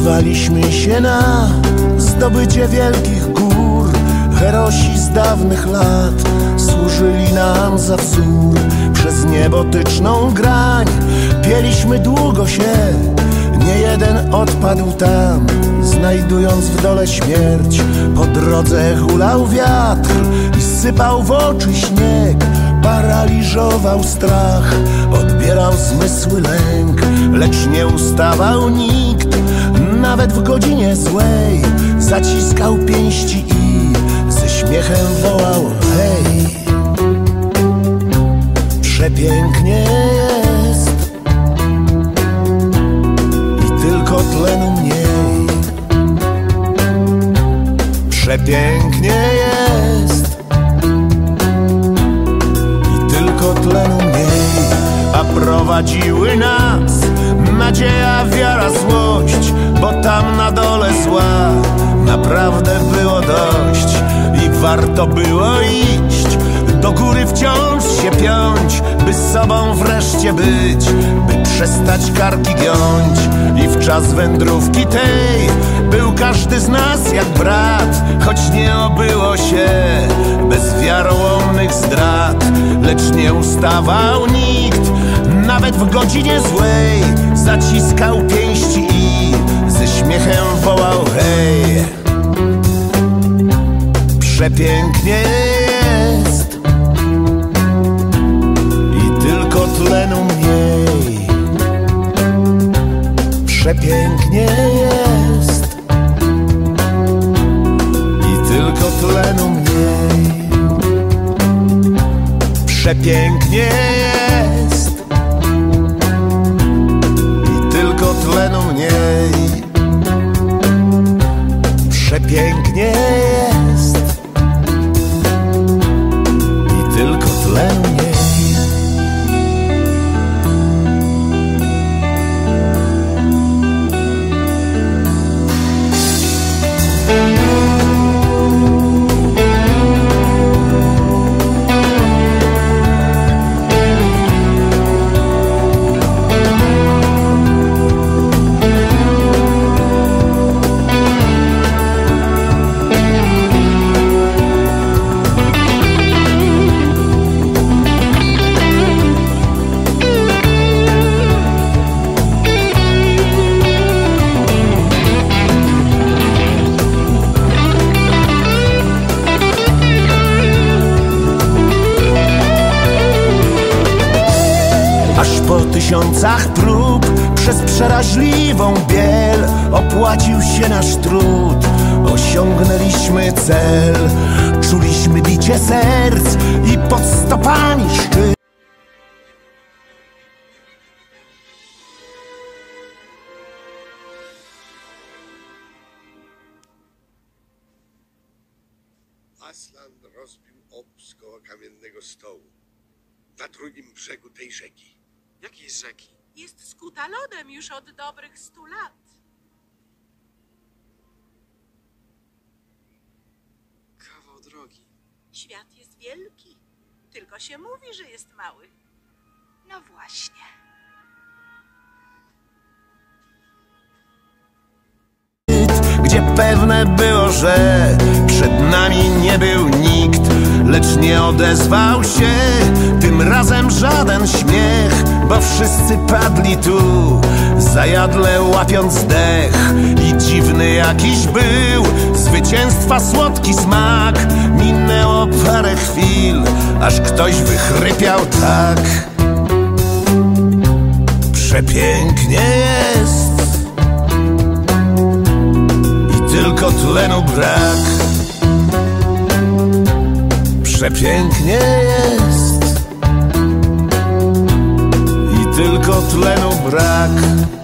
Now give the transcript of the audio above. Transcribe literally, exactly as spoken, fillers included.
Rwaliśmy się na zdobycie wielkich gór. Herosi z dawnych lat służyli nam za wzór. Przez niebotyczną grań pieliśmy długo się. Nie jeden odpadł tam, znajdując w dole śmierć. Po drodze hulał wiatr i sypał w oczy śnieg. Paraliżował strach, odbierał zmysły lęk. Lecz nie ustawał nikt, nawet w godzinie złej. Zaciskał pięści i ze śmiechem wołał hej. Przepięknie jest i tylko tlenu mniej. Przepięknie jest i tylko tlenu mniej. A prowadziły nas nadzieja, wiara, złość, bo tam na dole zła naprawdę było dość. I warto było iść, do góry wciąż się piąć, by sobą wreszcie być, by przestać karki giąć. I w czas wędrówki tej był każdy z nas jak brat, choć nie obyło się bez wiarołomnych zdrad. Lecz nie ustawał nikt, nawet w godzinie złej. Zaciskał pięści i ze śmiechem wołał hej. Przepięknie jest i tylko tlenu mniej. Przepięknie jest i tylko tlenu mniej. Przepięknie jest i tylko tlenu mniej. Przepięknie jest i tylko tlenu mniej. Po tysiącach prób przez przeraźliwą biel opłacił się nasz trud. Osiągnęliśmy cel, czuliśmy bicie serc i pod stopami szczyt. Aslan rozbił obóz koło kamiennego stołu na drugim brzegu tej rzeki. Jakiej rzeki? Jest skuta lodem już od dobrych stu lat. Kawał drogi. Świat jest wielki, tylko się mówi, że jest mały. No właśnie. Gdzie pewne było, że przed nami nie był nikt, lecz nie odezwał się tym razem żaden śmiech, bo wszyscy padli tu, zajadle łapiąc dech. I dziwny jakiś był zwycięstwa słodki smak. Minęło parę chwil, aż ktoś wychrypiał tak. Przepięknie jest i tylko tlenu brak. Przepięknie jest i tylko tlenu brak.